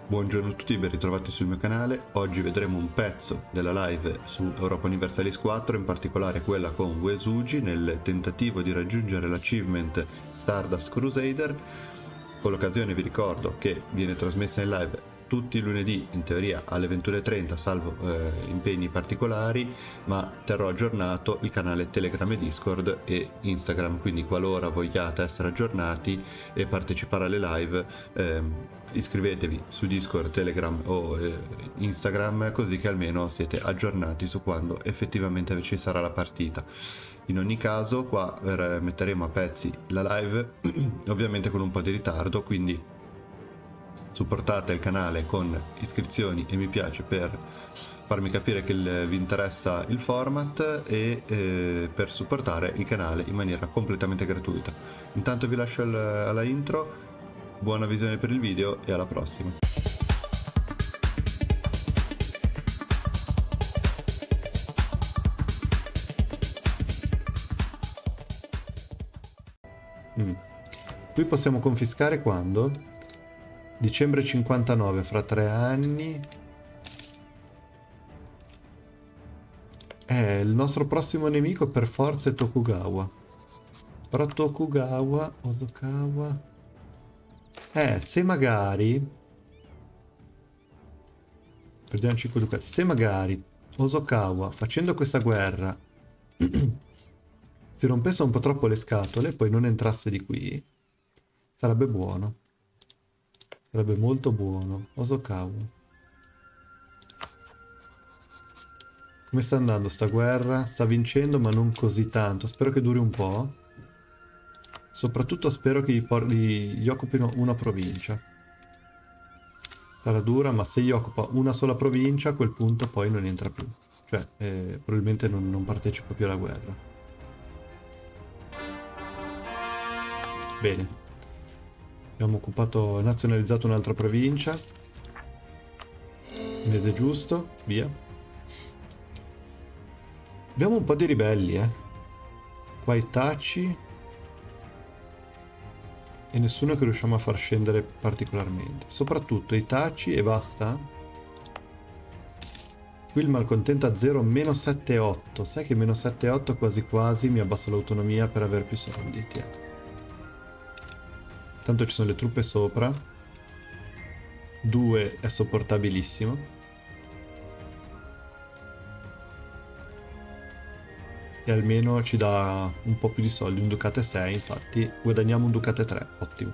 Buongiorno a tutti, ben ritrovati sul mio canale. Oggi vedremo un pezzo della live su Europa Universalis 4, in particolare quella con Uesugi nel tentativo di raggiungere l'achievement Stardust Crusader. Con l'occasione vi ricordo che viene trasmessa in live tutti i lunedì, in teoria alle 21:30, salvo impegni particolari, ma terrò aggiornato il canale Telegram e Discord e Instagram, quindi qualora vogliate essere aggiornati e partecipare alle live, iscrivetevi su Discord, Telegram o Instagram, così che almeno siete aggiornati su quando effettivamente ci sarà la partita. In ogni caso qua metteremo a pezzi la live ovviamente con un po' di ritardo, quindi supportate il canale con iscrizioni e mi piace per farmi capire che vi interessa il format e per supportare il canale in maniera completamente gratuita. Intanto vi lascio alla intro, buona visione per il video e alla prossima. Qui possiamo confiscare quando? Dicembre 59, fra 3 anni. Il nostro prossimo nemico per forza è Tokugawa. Però Tokugawa, Hosokawa... se magari... Perdiamo 5 ducati. Se magari Hosokawa, facendo questa guerra, si rompesse un po' troppo le scatole e poi non entrasse di qui, sarebbe buono. Sarebbe molto buono. Hosokawa. Come sta andando sta guerra? Sta vincendo ma non così tanto. Spero che duri un po'. Soprattutto spero che gli occupino una provincia. Sarà dura, ma se gli occupa una sola provincia a quel punto poi non entra più. Cioè, probabilmente non partecipa più alla guerra. Bene. Abbiamo occupato, nazionalizzato un'altra provincia. Mese giusto, via. Abbiamo un po' di ribelli, Qua i Taci. E nessuno che riusciamo a far scendere particolarmente. Soprattutto i Taci e basta. Qui il malcontento a 0, meno 7,8. Sai che meno 7,8 quasi quasi mi abbassa l'autonomia per avere più soldi, tieni. Tanto ci sono le truppe sopra. 2 è sopportabilissimo. E almeno ci dà un po' più di soldi. Un ducate 6, infatti guadagniamo un ducate 3. Ottimo.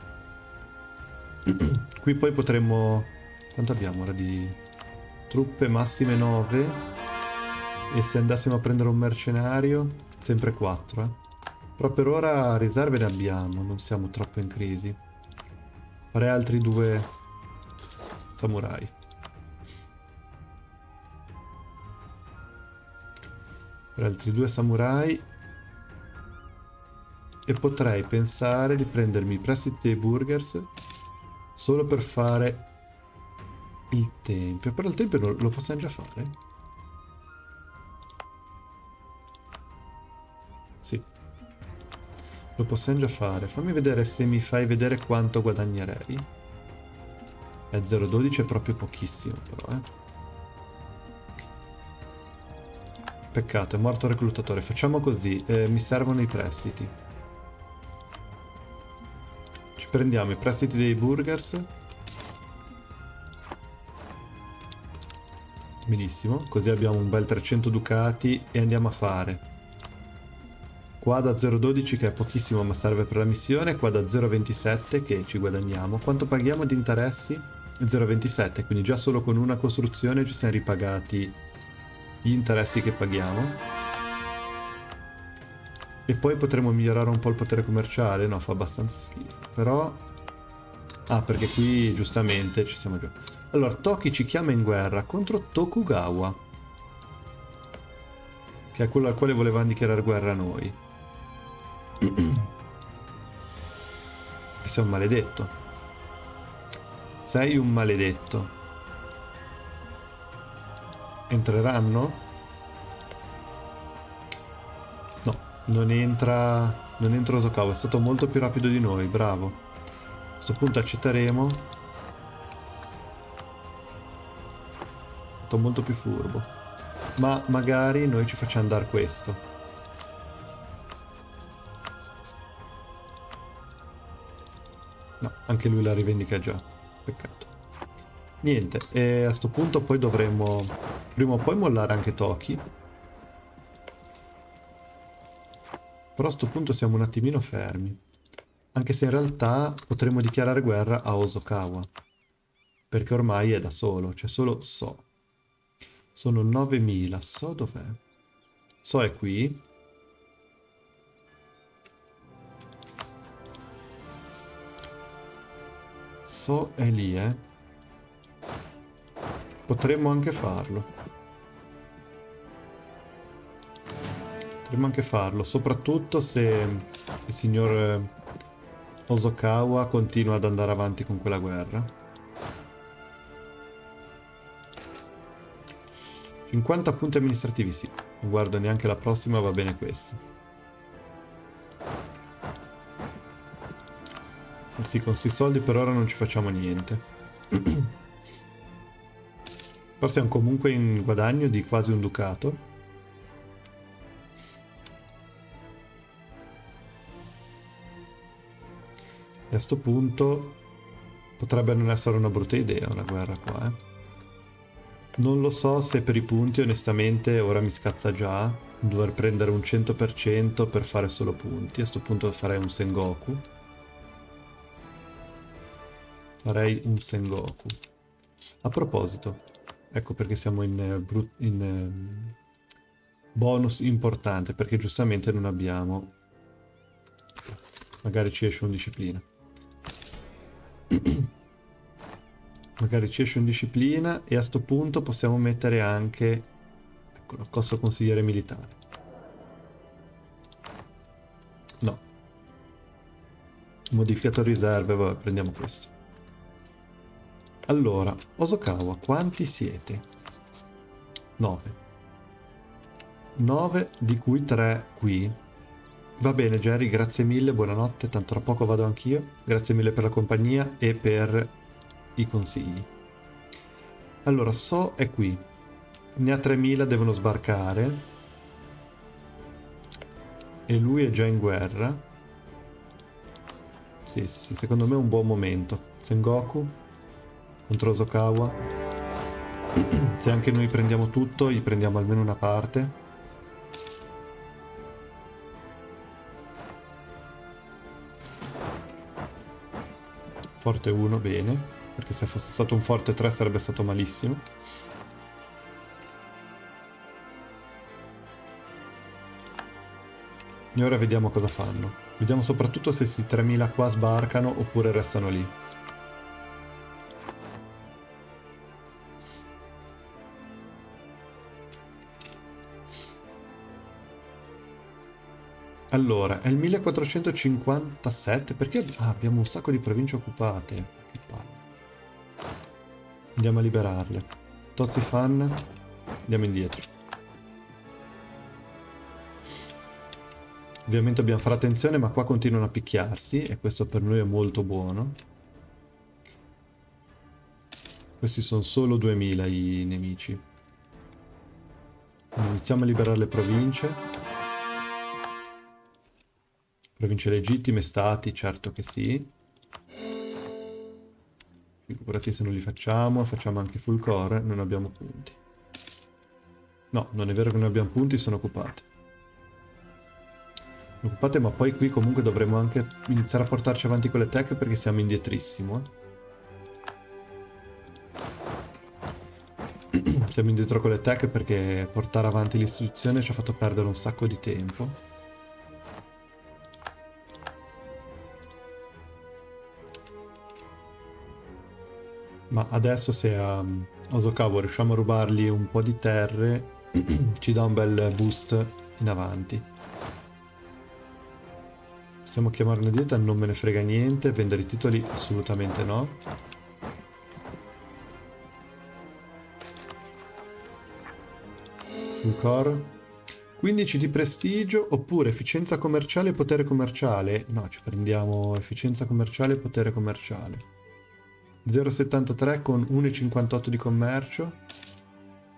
Qui poi potremmo... Quanto abbiamo ora di truppe? Massime 9. E se andassimo a prendere un mercenario? Sempre 4, Però per ora riserve ne abbiamo, non siamo troppo in crisi. Farei altri 2 samurai. Farei altri 2 samurai. E potrei pensare di prendermi i prestiti dei burghers solo per fare il tempio. Però il tempio lo possiamo già fare? Sì. Lo possiamo già fare. Fammi vedere se mi fai vedere quanto guadagnerei. 0,12 è proprio pochissimo però, Peccato, è morto il reclutatore. Facciamo così, mi servono i prestiti. Ci prendiamo i prestiti dei burghers. Benissimo, così abbiamo un bel 300 ducati e andiamo a fare... Qua da 0,12 che è pochissimo ma serve per la missione, qua da 0,27 che ci guadagniamo. Quanto paghiamo di interessi? 0,27, quindi già solo con una costruzione ci siamo ripagati gli interessi che paghiamo. E poi potremo migliorare un po' il potere commerciale, no, fa abbastanza schifo. Però... Ah, perché qui giustamente ci siamo già... Allora, Toki ci chiama in guerra contro Tokugawa, che è quello al quale volevamo dichiarare guerra a noi. E sei un maledetto. Sei un maledetto. Entreranno? No, non entra Hosokawa, è stato molto più rapido di noi, bravo. A questo punto accetteremo. fatto molto più furbo. Ma magari noi ci facciamo andare questo. No, anche lui la rivendica già. Peccato. Niente, e a sto punto poi dovremmo prima o poi mollare anche Toki. Però a sto punto siamo un attimino fermi. Anche se in realtà potremmo dichiarare guerra a Hosokawa. Perché ormai è da solo, c'è solo So. Sono 9000. So dov'è? So è qui. So è lì, Potremmo anche farlo. Potremmo anche farlo, soprattutto se il signor Hosokawa continua ad andare avanti con quella guerra. 50 punti amministrativi, sì. Non guardo neanche la prossima, va bene questo. Sì, con questi soldi per ora non ci facciamo niente. Però siamo comunque in guadagno di quasi un ducato. E a sto punto potrebbe non essere una brutta idea una guerra qua, Non lo so se per i punti, onestamente, ora mi scazza già dover prendere un 100% per fare solo punti. A sto punto farei un Sengoku. Farei un Sengoku. A proposito, ecco perché siamo in bonus importante, perché giustamente non abbiamo... Magari ci esce un disciplina. Magari ci esce un disciplina e a sto punto possiamo mettere anche... Ecco, lo costo consigliere militare. No. Modificato riserve, vabbè, prendiamo questo. Allora, Hosokawa, quanti siete? 9. 9, di cui 3 qui. Va bene, Jerry, grazie mille, buonanotte, tanto tra poco vado anch'io. Grazie mille per la compagnia e per i consigli. Allora, So è qui. Ne ha 3000, devono sbarcare. E lui è già in guerra. Sì, secondo me è un buon momento. Sengoku contro Hosokawa. Se anche noi prendiamo tutto, gli prendiamo almeno una parte. Forte 1, bene, perché se fosse stato un forte 3 sarebbe stato malissimo. E ora vediamo cosa fanno. Vediamo soprattutto se questi 3000 qua sbarcano oppure restano lì. Allora, è il 1457, perché abbiamo un sacco di province occupate. Che palle. Andiamo a liberarle. Tozifan, andiamo indietro. Ovviamente dobbiamo fare attenzione, ma qua continuano a picchiarsi e questo per noi è molto buono. Questi sono solo 2000 i nemici. Iniziamo a liberare le province. Province legittime, stati, certo che sì. Figurati se non li facciamo anche full core, non abbiamo punti. No, non è vero che non abbiamo punti, sono occupate. Occupate, ma poi qui comunque dovremo anche iniziare a portarci avanti con le tech perché siamo indietrissimo. Siamo indietro con le tech perché portare avanti l'istruzione ci ha fatto perdere un sacco di tempo. Ma adesso se a Hosokawa riusciamo a rubargli un po' di terre, ci dà un bel boost in avanti. Possiamo chiamare una dieta, non me ne frega niente, vendere i titoli assolutamente no. Full core. 15 di prestigio oppure efficienza commerciale e potere commerciale. No, ci prendiamo efficienza commerciale e potere commerciale. 0,73 con 1,58 di commercio.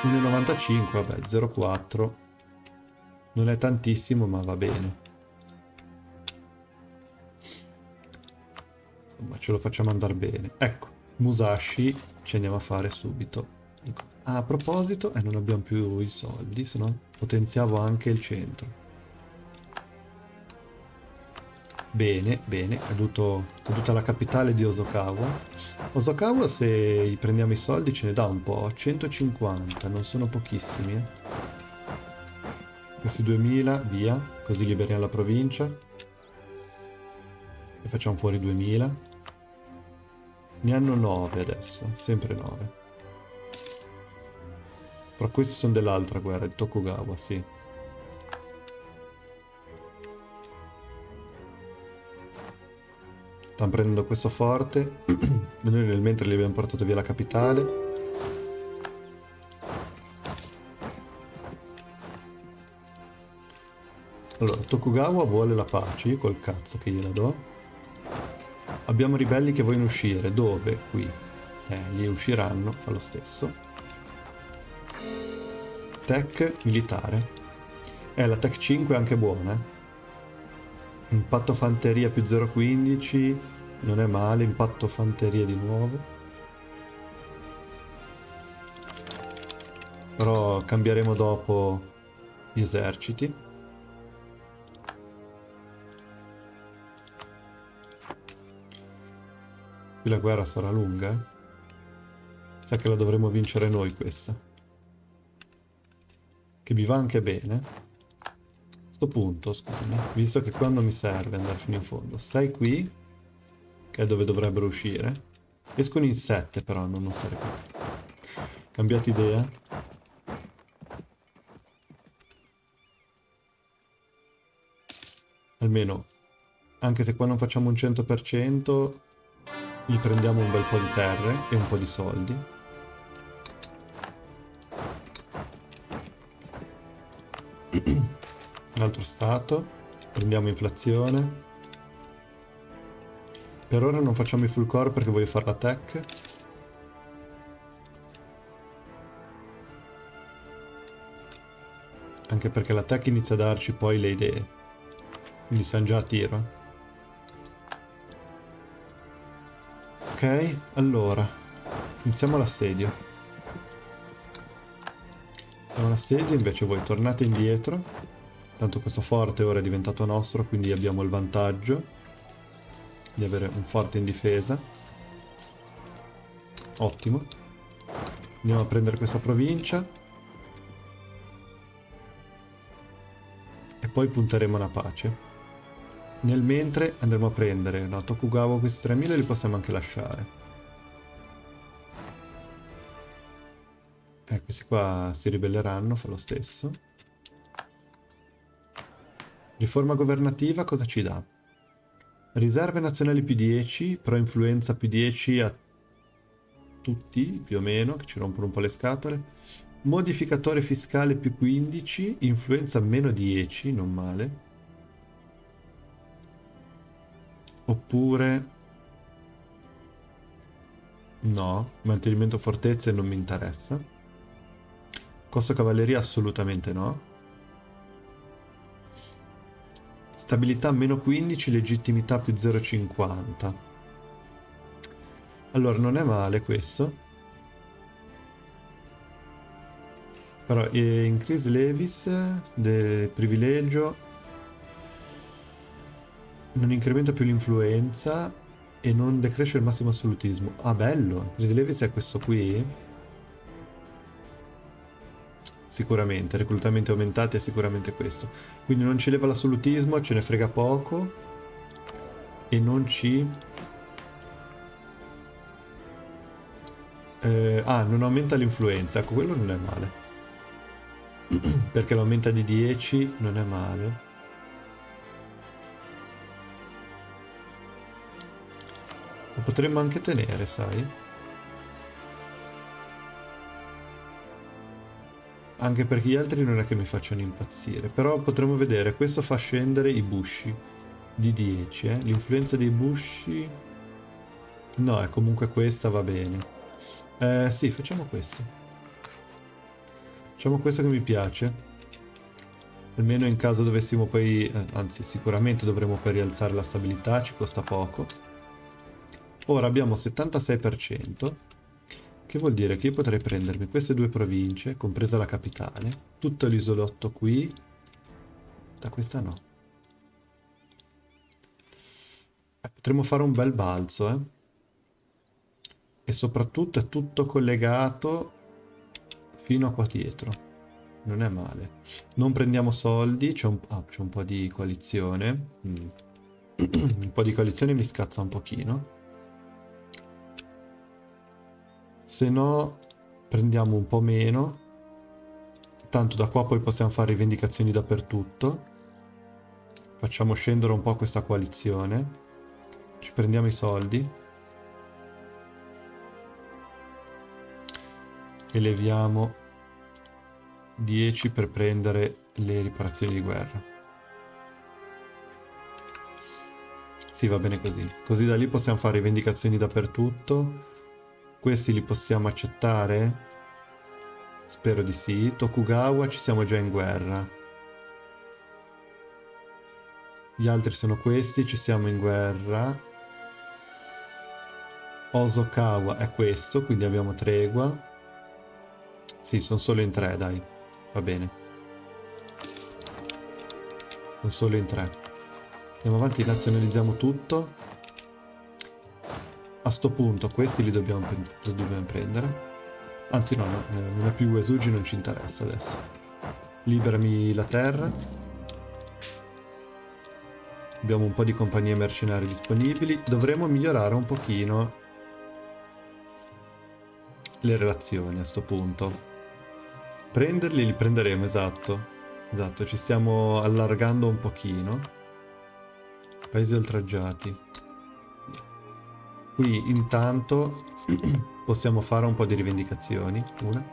1,95, vabbè, 0,4. Non è tantissimo, ma va bene. Insomma, ce lo facciamo andare bene. Ecco, Musashi ci andiamo a fare subito. Ah, a proposito, non abbiamo più i soldi, se no potenziavo anche il centro. Bene, bene, caduta la capitale di Hosokawa. Hosokawa, se gli prendiamo i soldi, ce ne dà un po'. 150, non sono pochissimi, eh. Questi 2000, via, così liberiamo la provincia. E facciamo fuori 2000. Ne hanno 9 adesso, sempre 9. Però questi sono dell'altra guerra, il Tokugawa, sì. Stanno prendendo questo forte. Noi nel mentre gli abbiamo portato via la capitale. Allora, Tokugawa vuole la pace, io col cazzo che gliela do. Abbiamo ribelli che vogliono uscire, dove? Qui. Gli usciranno, fa lo stesso. Tech militare. La Tech 5 è anche buona. Impatto fanteria più 0,15, non è male, impatto fanteria di nuovo. Però cambieremo dopo gli eserciti. Qui la guerra sarà lunga, sa che la dovremo vincere noi questa. Che mi va anche bene. A sto punto, scusami, visto che quando mi serve andare fino in fondo, stai qui, che è dove dovrebbero uscire. Escono in 7 però, non stare qui. Cambiate idea. Almeno, anche se qua non facciamo un 100%, gli prendiamo un bel po' di terre e un po' di soldi. Un altro stato. Prendiamo inflazione. Per ora non facciamo i full core perché voglio fare la tech. Anche perché la tech inizia a darci poi le idee. Quindi siamo già a tiro. Ok, allora. Iniziamo l'assedio. Iniziamo l'assedio, invece voi tornate indietro. Tanto questo forte ora è diventato nostro, quindi abbiamo il vantaggio di avere un forte in difesa. Ottimo. Andiamo a prendere questa provincia. E poi punteremo una pace. Nel mentre andremo a prendere, no, Tokugawa questi 3000 li possiamo anche lasciare. Questi qua si ribelleranno, fa lo stesso. Riforma governativa cosa ci dà? Riserve nazionali più 10, però influenza più 10 a tutti, più o meno, che ci rompono un po' le scatole. Modificatore fiscale più 15, influenza meno 10, non male. Oppure... no, mantenimento fortezze non mi interessa. Costo cavalleria assolutamente no. Stabilità meno 15, legittimità più 0,50. Allora, non è male questo. Però increase levis del privilegio non incrementa più l'influenza e non decresce il massimo assolutismo. Ah, bello! Increase levis è questo qui? Sicuramente, reclutamenti aumentati è sicuramente questo. Quindi non ci leva l'assolutismo, ce ne frega poco. E non ci... non aumenta l'influenza. Ecco, quello non è male. Perché l'aumenta di 10 non è male. Lo potremmo anche tenere, sai? Anche perché gli altri non è che mi facciano impazzire. Però potremmo vedere, questo fa scendere i bushi di 10, eh? L'influenza dei bushi... no, è comunque questa, va bene. Sì, facciamo questo. Facciamo questo che mi piace. Almeno in caso dovessimo poi... anzi, sicuramente dovremo poi rialzare la stabilità, ci costa poco. Ora abbiamo 76%, che vuol dire che io potrei prendermi queste due province, compresa la capitale, tutto l'isolotto qui. Da questa no. Potremmo fare un bel balzo, eh? E soprattutto è tutto collegato fino a qua dietro. Non è male. Non prendiamo soldi, c'è un po' di coalizione. Un po' di coalizione mi scazza un pochino. Se no, prendiamo un po' meno. Tanto da qua poi possiamo fare rivendicazioni dappertutto. Facciamo scendere un po' questa coalizione. Ci prendiamo i soldi. Eleviamo 10 per prendere le riparazioni di guerra. Sì, va bene così. Così da lì possiamo fare rivendicazioni dappertutto. Questi li possiamo accettare? Spero di sì. Tokugawa ci siamo già in guerra. Gli altri sono questi, ci siamo in guerra. Hosokawa è questo, quindi abbiamo tregua. Sì, sono solo in 3, dai. Va bene. Sono solo in 3. Andiamo avanti, nazionalizziamo tutto. A sto punto questi li dobbiamo prendere. Anzi no, non è più Uesugi, non ci interessa adesso. Liberami la terra. Abbiamo un po' di compagnie mercenari disponibili. Dovremo migliorare un pochino le relazioni a sto punto. Prenderli li prenderemo, esatto. Esatto, ci stiamo allargando un pochino. Paesi oltraggiati. Qui intanto possiamo fare un po' di rivendicazioni. Una.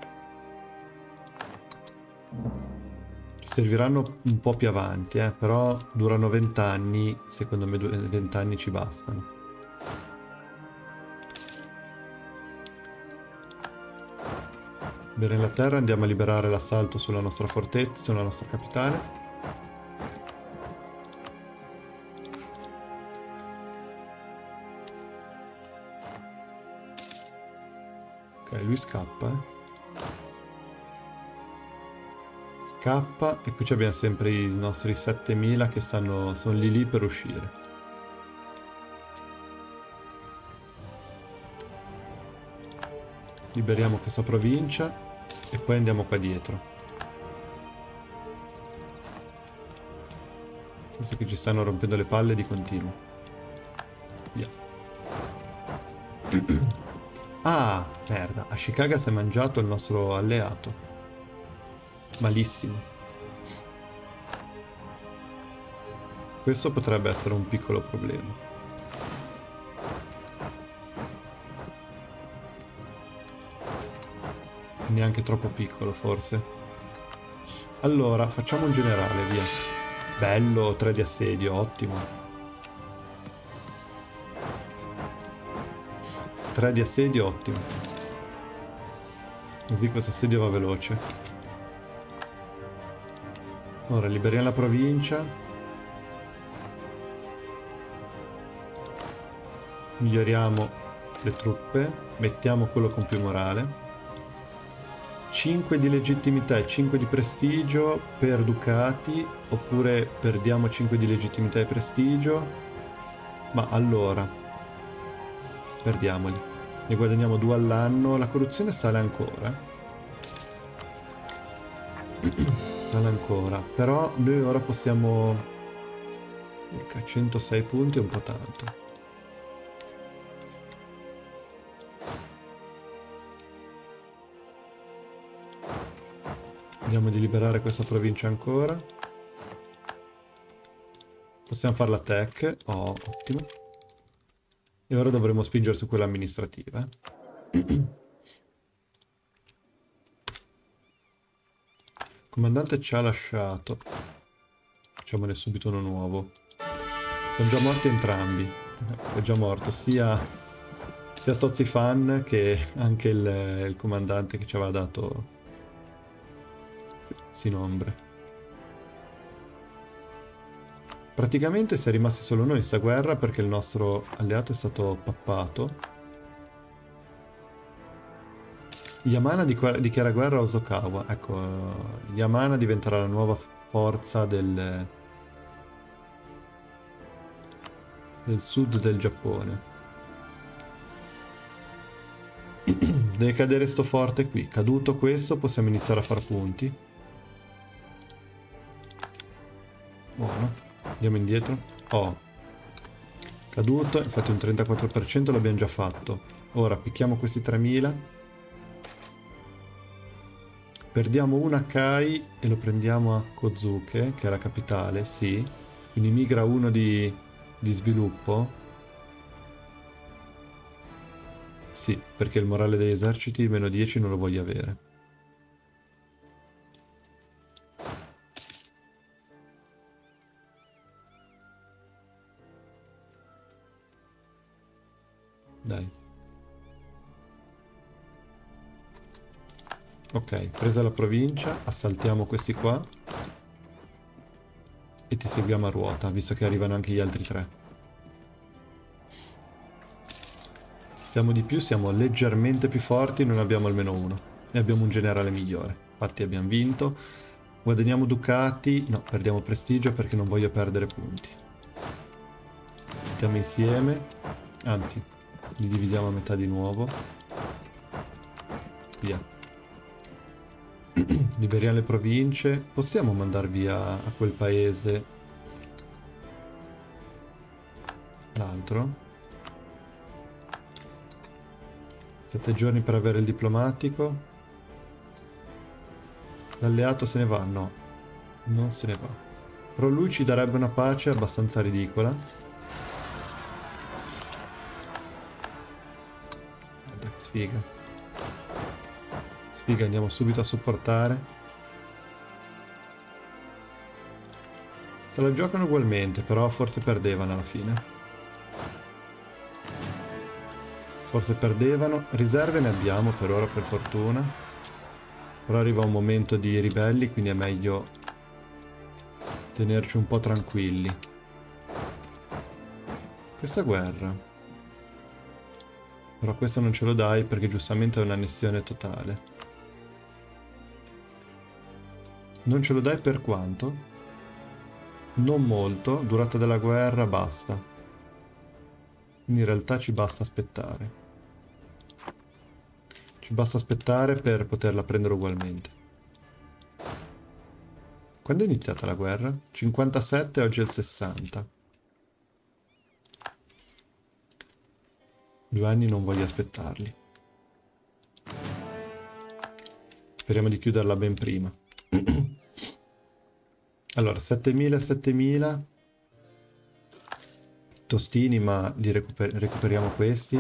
Ci serviranno un po' più avanti, però durano 20 anni. Secondo me 20 anni ci bastano. Bene, la terra, andiamo a liberare l'assalto sulla nostra fortezza, sulla nostra capitale. Ok, lui scappa, Scappa, e qui abbiamo sempre i nostri 7000 che sono lì per uscire. Liberiamo questa provincia. E poi andiamo qua dietro. Visto che ci stanno rompendo le palle di continuo. Via. Ah, merda. Ashikaga si è mangiato il nostro alleato. Malissimo. Questo potrebbe essere un piccolo problema. Neanche troppo piccolo, forse. Allora, facciamo un generale, via. Bello, 3 di assedio, ottimo. 3 di assedio, ottimo. Così questo assedio va veloce. Ora liberiamo la provincia. Miglioriamo le truppe. Mettiamo quello con più morale. 5 di legittimità e 5 di prestigio per ducati, oppure perdiamo 5 di legittimità e prestigio. Ma allora perdiamoli. Ne guadagniamo 2 all'anno. La corruzione sale ancora. Sale ancora. Però noi ora possiamo... 106 punti è un po' tanto. Vediamo di liberare questa provincia ancora. Possiamo fare la tech. Oh, ottimo. E ora dovremo spingere su quella amministrativa. Il comandante ci ha lasciato. Facciamone subito uno nuovo. Sono già morti entrambi. È già morto sia Tozzi Fan che anche il comandante che ci aveva dato sin ombre. Praticamente si è rimasti solo noi in sta guerra perché il nostro alleato è stato pappato. Yamana dichiara guerra a Osokawa. Ecco, Yamana diventerà la nuova forza del sud del Giappone. Deve cadere sto forte qui. Caduto questo possiamo iniziare a far punti. Buono. Andiamo indietro. Oh. Caduto. Infatti un 34% l'abbiamo già fatto. Ora picchiamo questi 3000. Perdiamo un Akai e lo prendiamo a Kozuke, che è la capitale, sì. Quindi migra uno di sviluppo. Sì, perché il morale degli eserciti meno 10 non lo voglio avere. Dai. Ok, presa la provincia, assaltiamo questi qua. E ti seguiamo a ruota, visto che arrivano anche gli altri tre. Siamo di più, siamo leggermente più forti, non abbiamo almeno uno. E abbiamo un generale migliore. Infatti abbiamo vinto. Guadagniamo ducati. No, perdiamo prestigio perché non voglio perdere punti. Mettiamo insieme. Anzi, li dividiamo a metà di nuovo. Via. Liberiamo le province. Possiamo mandar via a quel paese l'altro. 7 giorni per avere il diplomatico. L'alleato se ne va? No, non se ne va. Però lui ci darebbe una pace abbastanza ridicola. Guarda che sfiga. Sfiga, andiamo subito a supportare. Se la giocano ugualmente, però forse perdevano alla fine. Forse perdevano. Riserve ne abbiamo per ora, per fortuna. Però arriva un momento di ribelli, quindi è meglio tenerci un po' tranquilli. Questa guerra. Però questo non ce lo dai perché giustamente è un'annessione totale. Non ce lo dai per quanto? Non molto, durata della guerra basta. Quindi in realtà ci basta aspettare. Ci basta aspettare per poterla prendere ugualmente. Quando è iniziata la guerra? 57, oggi è il 60. 2 anni non voglio aspettarli. Speriamo di chiuderla ben prima. Allora, 7000 e 7000. Tostini, ma li recuperiamo questi.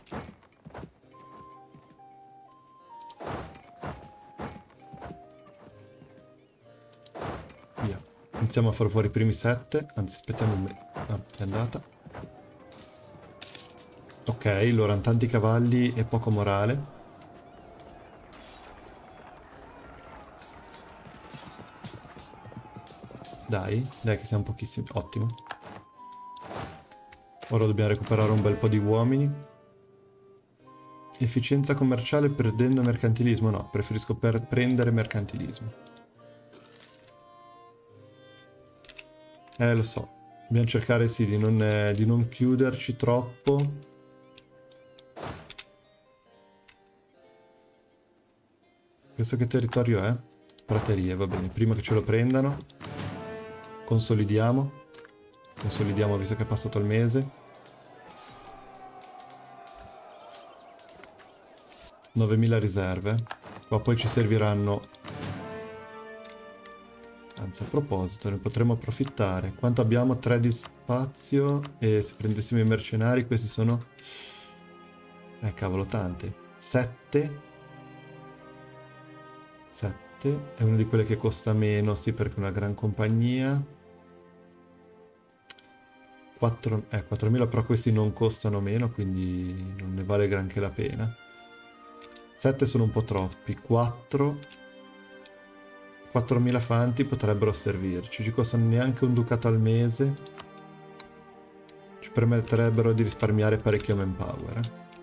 Via. Iniziamo a fare fuori i primi 7. Anzi, aspettiamo un mese. Ah, è andata. Ok, loro hanno tanti cavalli e poco morale. Dai che siamo pochissimi. Ottimo. Ora dobbiamo recuperare un bel po' di uomini. Efficienza commerciale perdendo mercantilismo? No, preferisco prendere mercantilismo. Lo so. Dobbiamo cercare sì di non chiuderci troppo. Questo che territorio è? Praterie, va bene. Prima che ce lo prendano. Consolidiamo. Consolidiamo visto che è passato il mese. 9000 riserve. Ma poi ci serviranno. Anzi, a proposito, ne potremmo approfittare. Quanto abbiamo? 3 di spazio. E se prendessimo i mercenari, questi sono... cavolo, tante. 7. 7. È una di quelle che costa meno, sì, perché è una gran compagnia. 4.000, però questi non costano meno, quindi non ne vale granché la pena. 7 sono un po' troppi. 4 4.000 fanti potrebbero servirci. Ci costano neanche un ducato al mese. Ci permetterebbero di risparmiare parecchio manpower.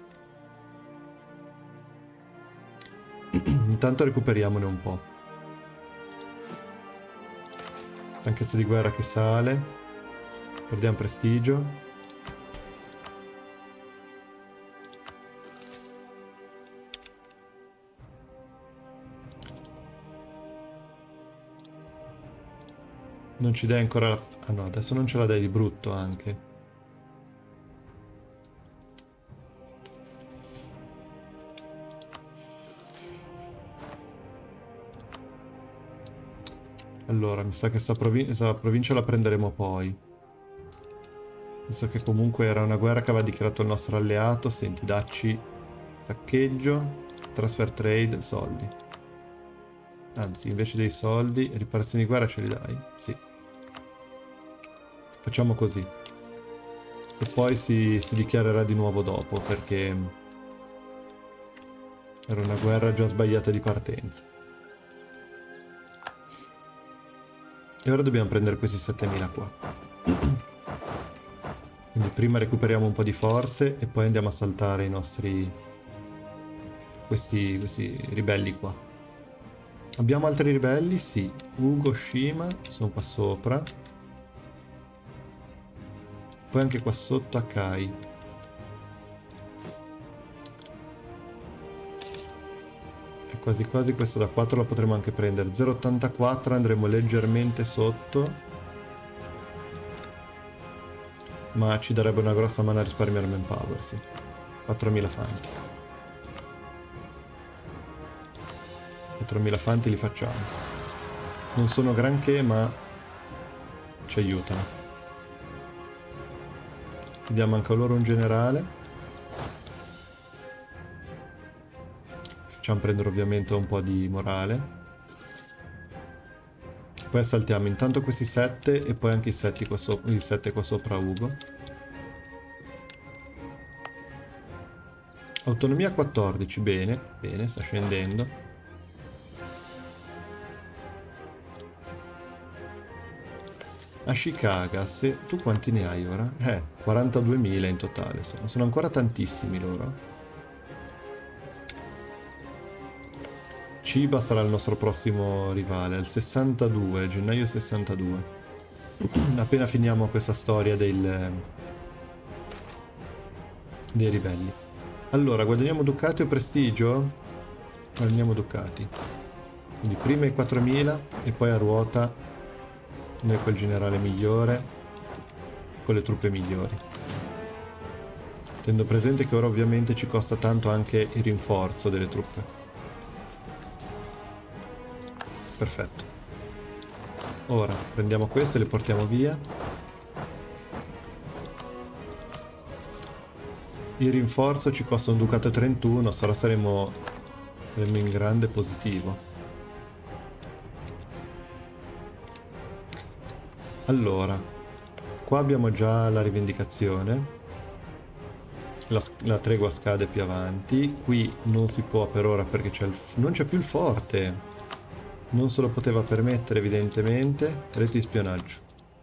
Intanto recuperiamone un po'. Stanchezza di guerra che sale. Perdiamo prestigio. Non ci dai ancora la... Ah no, adesso non ce la dai di brutto anche. Allora, mi sa che sta provincia la prenderemo poi. Visto che comunque era una guerra che aveva dichiarato il nostro alleato. Senti, dacci saccheggio, transfer trade, soldi. Anzi, invece dei soldi, riparazioni di guerra ce li dai? Sì. Facciamo così. E poi si dichiarerà di nuovo dopo, perché era una guerra già sbagliata di partenza. E ora dobbiamo prendere questi 7.000 qua. Quindi prima recuperiamo un po' di forze e poi andiamo a saltare i nostri... questi ribelli qua. Abbiamo altri ribelli? Sì. Ugo, Shima, sono qua sopra. Poi anche qua sotto Akai. E quasi quasi questo da 4 lo potremo anche prendere. 0,84 andremo leggermente sotto. Ma ci darebbe una grossa mano a risparmiare manpower, sì. 4.000 fanti. 4.000 fanti li facciamo. Non sono granché, ma ci aiutano. Diamo anche a loro un generale. Facciamo prendere ovviamente un po' di morale. Poi assaltiamo intanto questi 7 e poi anche i 7 qua sopra Ugo. Autonomia 14, bene, bene, sta scendendo. Ashikaga, se tu quanti ne hai ora? 42.000 in totale, sono ancora tantissimi loro. Chiba sarà il nostro prossimo rivale, il 62, gennaio 62. Appena finiamo questa storia dei ribelli. Allora, guadagniamo ducati o prestigio? Guadagniamo ducati. Quindi prima i 4.000 e poi a ruota noi col generale migliore, con le truppe migliori. Tenendo presente che ora ovviamente ci costa tanto anche il rinforzo delle truppe. Perfetto. Ora prendiamo queste e le portiamo via. Il rinforzo ci costa un ducato 31, saremo in grande positivo. Allora, qua abbiamo già la rivendicazione, la tregua scade più avanti, qui non si può per ora perché non c'è più il forte, non se lo poteva permettere evidentemente, reti di spionaggio.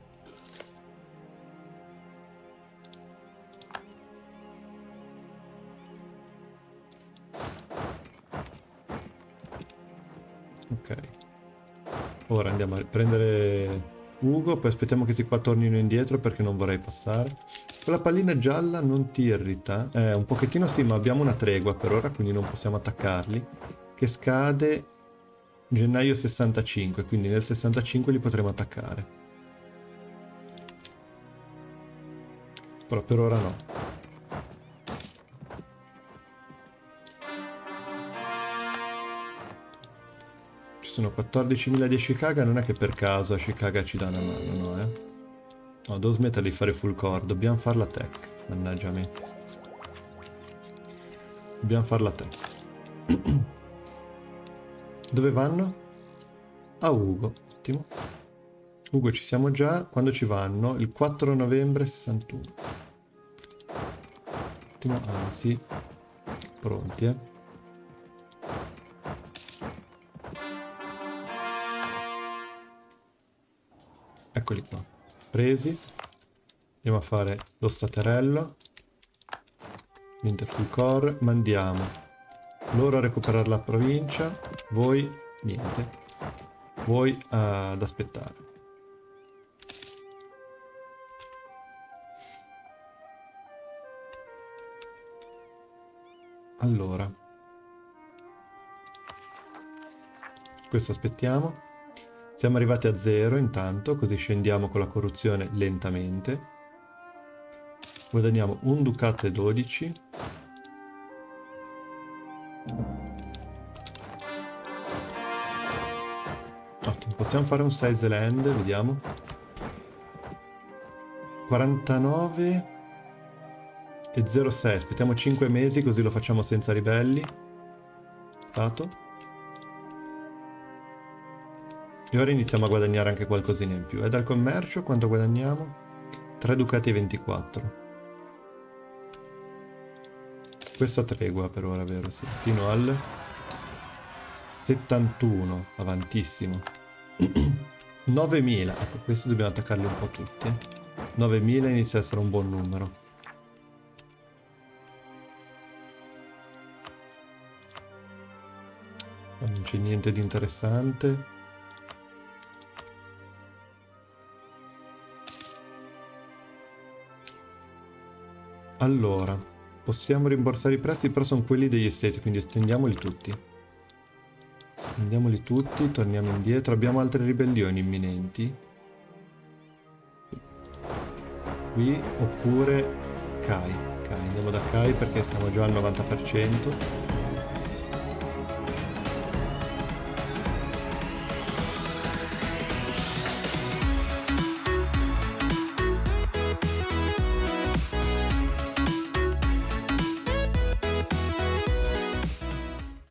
Ok, ora andiamo a prendere... Ugo, poi aspettiamo che questi qua tornino indietro perché non vorrei passare. Quella pallina gialla non ti irrita? Un pochettino sì, ma abbiamo una tregua per ora, quindi non possiamo attaccarli. Che scade gennaio 65, quindi nel 65 li potremo attaccare. Però per ora no. Sono 14.000 di Ashikaga, non è che per caso Ashikaga ci dà una mano, no, No, devo smettere di fare full core, dobbiamo fare la tech, mannaggia me. Dobbiamo fare la tech. Dove vanno? A Ugo, ottimo. Ugo ci siamo già, quando ci vanno? Il 4 novembre 61. Ottimo, anzi, pronti, Eccoli qua. Presi. Andiamo a fare lo staterello. Winterfell Core. Mandiamo loro a recuperare la provincia. Voi, niente. Voi ad aspettare. Allora. Questo aspettiamo. Siamo arrivati a 0 intanto, così scendiamo con la corruzione lentamente. Guadagniamo un ducato e 12. Ottimo, possiamo fare un size land, vediamo. 49 e 06, aspettiamo 5 mesi così lo facciamo senza ribelli. Stato. E ora iniziamo a guadagnare anche qualcosina in più. E dal commercio quanto guadagniamo? 3 ducati e 24. Questo a tregua per ora, vero? Sì. Fino al 71. Avantissimo. 9000. Ecco, questo dobbiamo attaccarli un po' tutti. 9000 inizia a essere un buon numero. Non c'è niente di interessante. Allora, possiamo rimborsare i prestiti, però sono quelli degli esteti, quindi estendiamoli tutti. Estendiamoli tutti, torniamo indietro. Abbiamo altre ribellioni imminenti. Qui, oppure Kai. Andiamo da Kai perché siamo già al 90%.